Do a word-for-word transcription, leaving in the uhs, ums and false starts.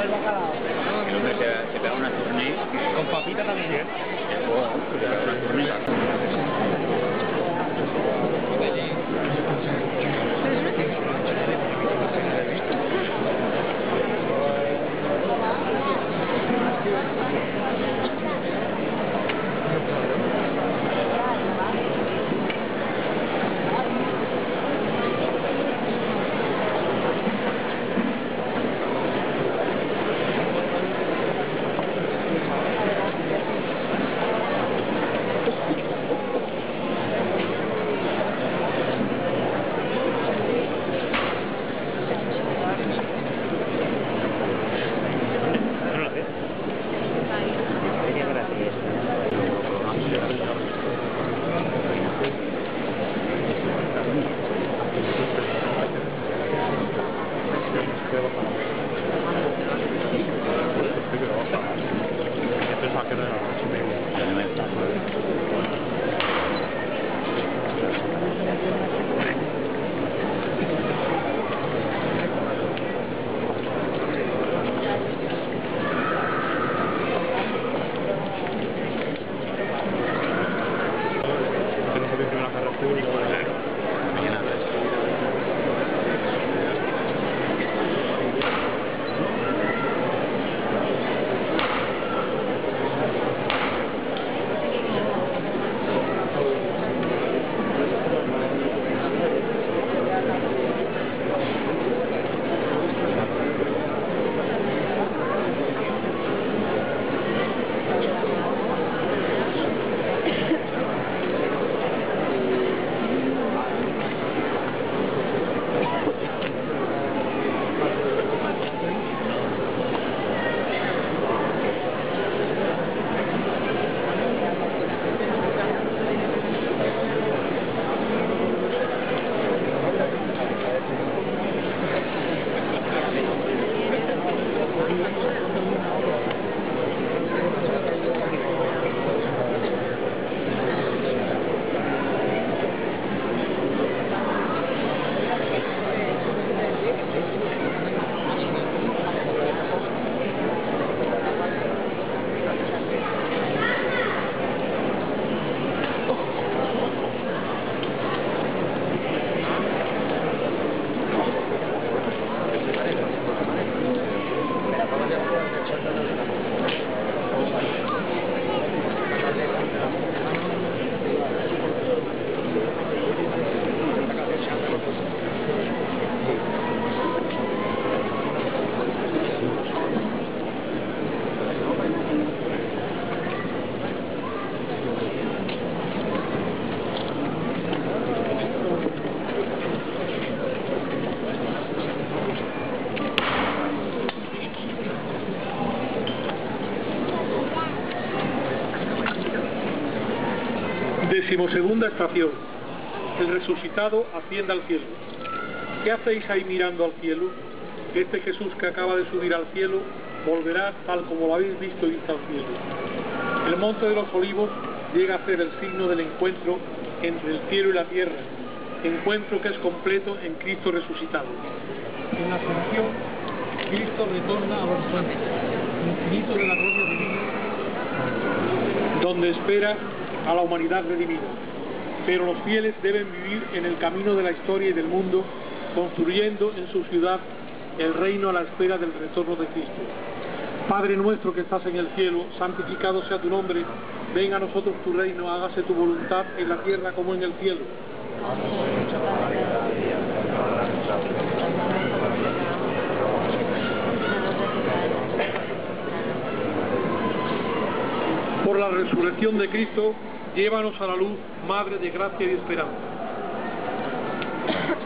El hombre se, se pega una tournée. Con papita también, ¿eh? Se pega una tournée. Decimosegunda estación. El resucitado asciende al cielo. ¿Qué hacéis ahí mirando al cielo? Este Jesús que acaba de subir al cielo volverá tal como lo habéis visto irse al cielo. El monte de los olivos llega a ser el signo del encuentro entre el cielo y la tierra, encuentro que es completo en Cristo resucitado. En la ascensión, Cristo retorna a los santos, infinito de la gloria divina, donde espera a la humanidad redimida. Pero los fieles deben vivir en el camino de la historia y del mundo, construyendo en su ciudad el reino a la espera del retorno de Cristo. Padre nuestro que estás en el cielo, santificado sea tu nombre, venga a nosotros tu reino, hágase tu voluntad en la tierra como en el cielo. Por la resurrección de Cristo, llévanos a la luz, Madre de gracia y de esperanza.